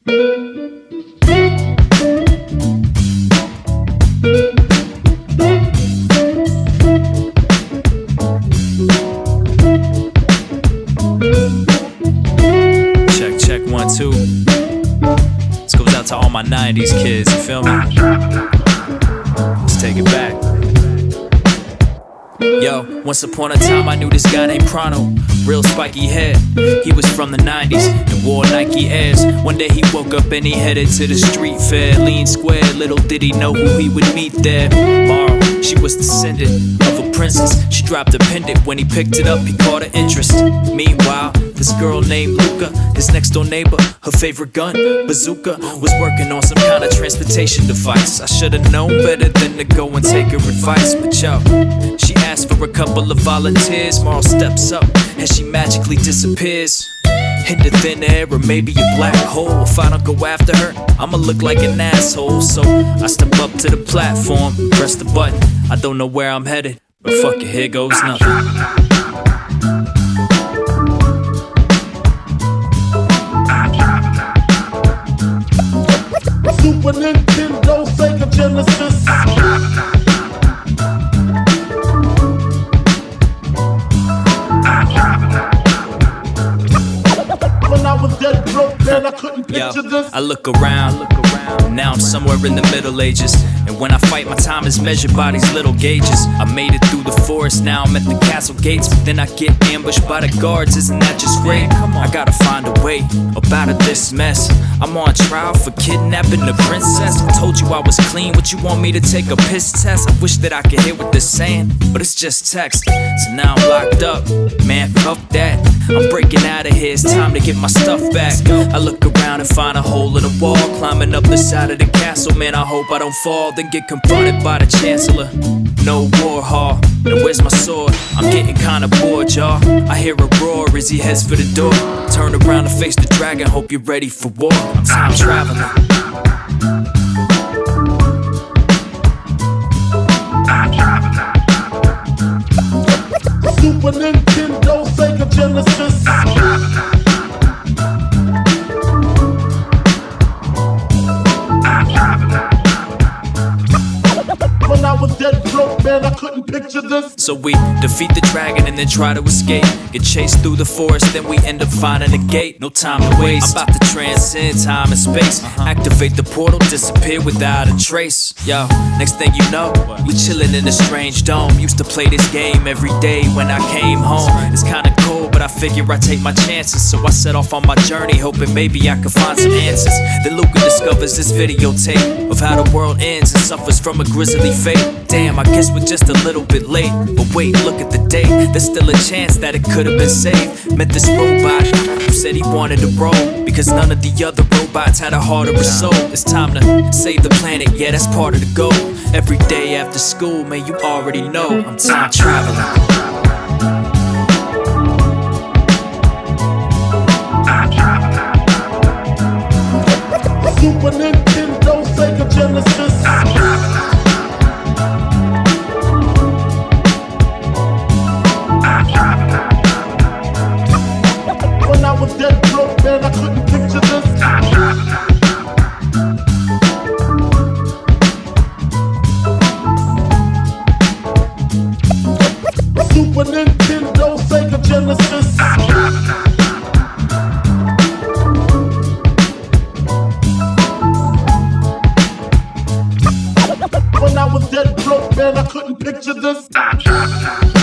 Check 1 2. This goes out to all my 90s kids, you feel me? Let's take it back. Yo, once upon a time I knew this guy named Prono. Real spiky head, he was from the 90s and wore Nike Airs. One day he woke up and he headed to the street fair. Lean square, little did he know who he would meet there. Mara, she was descendant of a princess. She dropped a pendant, when he picked it up he caught her interest. Meanwhile, this girl named Luca, his next door neighbor, her favorite gun, bazooka, was working on some kind of transportation device. I should've known better than to go and take her advice. But yo, she asked for a couple of volunteers. Marl steps up and she magically disappears into thin air or maybe a black hole. If I don't go after her, I'ma look like an asshole. So I step up to the platform, press the button. I don't know where I'm headed, but fuck it, here goes nothing. Super Nintendo, Sega Genesis. When I was dead broke, man, I couldn't picture this. I look around, now I'm somewhere in the Middle Ages. And when I fight, my time is measured by these little gauges. I made it through the forest, now I'm at the castle gates. But then I get ambushed by the guards, isn't that just great? I gotta find a way up out of this mess. I'm on trial for kidnapping the princess. I told you I was clean, what you want me to take a piss test? I wish that I could hear what they're saying, but it's just text. So now I'm locked up, man, fuck that. I'm breaking out of here, it's time to get my stuff back. I look around and find a hole in the wall, climbing up the side of the castle, man, I hope I don't fall. Then get confronted by the chancellor. No war hall, now where's my sword? I'm getting kinda bored, y'all. I hear a roar as he heads for the door. Turn around and face the dragon, hope you're ready for war. Time traveling. Super Nintendo, Sega Genesis. When I was dead broke, man, I couldn't picture this. So we defeat the dragon and then try to escape. Get chased through the forest, then we end up finding a gate. No time to waste, I'm about to transcend time and space. Activate the portal, disappear without a trace. Yo, next thing you know, we chillin' in a strange dome. Used to play this game every day when I came home. It's kinda cold, but I figure I take my chances. So I set off on my journey, hoping maybe I could find some answers. Then Luca discovers this videotape of how the world ends and suffers from a grisly fate. Damn, I guess we're just a little bit late. But wait, look at the date, there's still a chance that it could have been saved. Met this robot who said he wanted to roll, because none of the other robots had a heart or a soul. It's time to save the planet, yeah, that's part of the goal. Every day after school, man, you already know I'm time traveling. Super Nintendo, Sega Genesis. When I was dead broke, man, I couldn't picture this. Super Nintendo, Sega Genesis. When I was dead broke, man, I couldn't picture this.